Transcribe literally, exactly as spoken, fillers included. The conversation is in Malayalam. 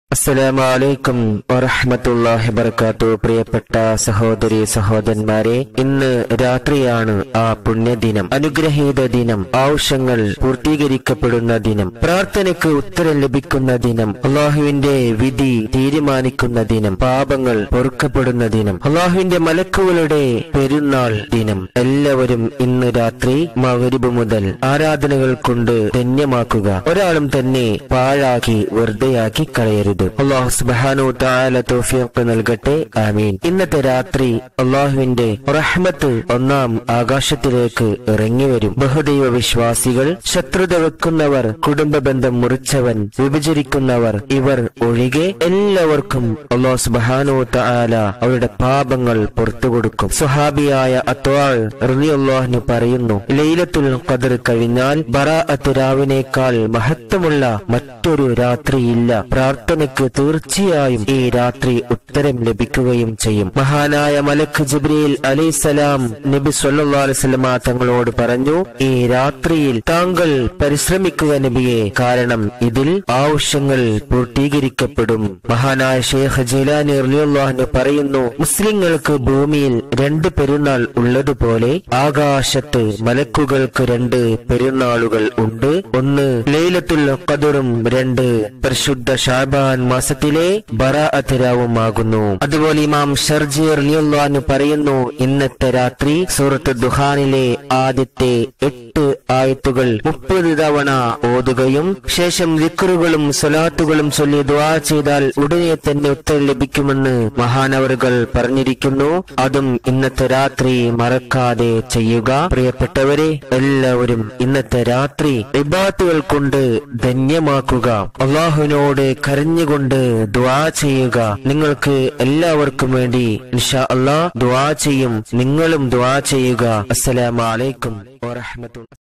അസ്സലാമു അലൈക്കും വറഹ്മത്തുള്ളാഹി വബറകാതുഹു. പ്രിയപ്പെട്ട സഹോദരി സഹോദരന്മാരെ, ഇന്ന് രാത്രിയാണ് ആ പുണ്യദിനം, അനുഗ്രഹീത ദിനം, ആവശ്യങ്ങൾ പൂർത്തീകരിക്കപ്പെടുന്ന ദിനം, പ്രാർത്ഥനയ്ക്ക് ഉത്തരം ലഭിക്കുന്ന ദിനം, അള്ളാഹുവിന്റെ വിധി തീരുമാനിക്കുന്ന ദിനം, പാപങ്ങൾ പൊറുക്കപ്പെടുന്ന ദിനം, അള്ളാഹുവിന്റെ മലക്കുകളുടെ പെരുന്നാൾ ദിനം. എല്ലാവരും ഇന്ന് രാത്രി മഗ്‌രിബ് മുതൽ ആരാധനകൾ കൊണ്ട് ധന്യമാക്കുക. ഒരാളും തന്നെ പാഴാക്കി വെറുതെയാക്കി കളയരുത്. അല്ലാഹു സുബ്ഹാനഹു വ തആല തൗഫീഖ് നൽകട്ടെ. ആമീൻ. ഇന്നത്തെ രാത്രി അല്ലാഹുവിന്റെ റഹ്മത്ത് ഒന്നാം ആകാശത്തിലേക്ക് ഇറങ്ങി വരും. ബഹുദൈവ വിശ്വാസികൾ, ശത്രുത വെക്കുന്നവർ, കുടുംബ ബന്ധം മുറിച്ചവൻ, വിഭജിക്കുന്നവർ, ഇവർ ഒഴികെ എല്ലാവർക്കും അല്ലാഹു സുബ്ഹാനഹു വ തആല അവരുടെ പാപങ്ങൾ പുറത്തുകൊടുക്കും. സ്വഹാബിയായ അത്വാൾ റളിയല്ലാഹു അൻഹു പറയുന്നു, ലൈലത്തുൽ ഖദ്ർ കഴിഞ്ഞാൽ ബറാഅത്ത് രാവിനേക്കാൾ മഹത്വമുള്ള മറ്റൊരു രാത്രിയില്ല. പ്രാർത്ഥന തീർച്ചയായും ഈ രാത്രി ഉത്തരം ലഭിക്കുകയും ചെയ്യും. മഹാനായ മലക്ക് ജിബ്രീൽ അലൈഹിസ്സലാം നബി സ്വല്ലല്ലാഹു അലൈഹി വസല്ലം തങ്ങളോട് പറഞ്ഞു, ഈ രാത്രിയിൽ താങ്കൾ പരിശ്രമിക്കുക നബിയെ, കാരണം ഇതിൽ ആവശ്യങ്ങൾ പൂർത്തീകരിക്കപ്പെടും. മഹാനായ ഷെയ്ഖ് ജീലാനി റളിയല്ലാഹു അൻഹു പറയുന്നു, മുസ്ലിങ്ങൾക്ക് ഭൂമിയിൽ രണ്ട് പെരുന്നാൾ ഉള്ളതുപോലെ ആകാശത്ത് മലക്കുകൾക്ക് രണ്ട് പെരുന്നാളുകൾ ഉണ്ട്. ഒന്ന് ലൈലത്തുൽ ഖദ്റും രണ്ട് പരിശുദ്ധ ശഅബാൻ മാസത്തിലെ ബറാഅത്ത് രാവുമാകുന്നു. അതുപോലെ ഇമാം ഷർജി റളിയല്ലാഹു അൻഹു പറയുന്നു, ഇന്നത്തെ രാത്രി സൂറത്ത് ദുഹാനിലെ ആദ്യത്തെ എട്ട് ആയത്തുകൾ മുപ്പത് തവണ ഓതുകയും ശേഷം ദിക്റുകളും സ്വലാത്തുകളും ചൊല്ലി ദുആ ചെയ്താൽ ഉടനെ തന്നെ ഉത്തരം ലഭിക്കുമെന്ന് മഹാനവറുകൾ പറഞ്ഞിരിക്കുന്നു. അതും ഇന്നത്തെ രാത്രി മറക്കാതെ ചെയ്യുക. പ്രിയപ്പെട്ടവരെ, എല്ലാവരും ഇന്നത്തെ രാത്രി ഇബാദത്തുകൾ കൊണ്ട് ധന്യമാക്കുക. അല്ലാഹുവിനോട് കരഞ്ഞുകൊണ്ട് ദുആ ചെയ്യുക. നിങ്ങൾക്ക് എല്ലാവർക്കും വേണ്ടി ഇൻഷാ അല്ലാഹ് ദുആ ചെയ്യും. നിങ്ങളും ദുആ ചെയ്യുക. അസ്സലാമു അലൈക്കും വറഹ്മത്തുള്ളാഹി.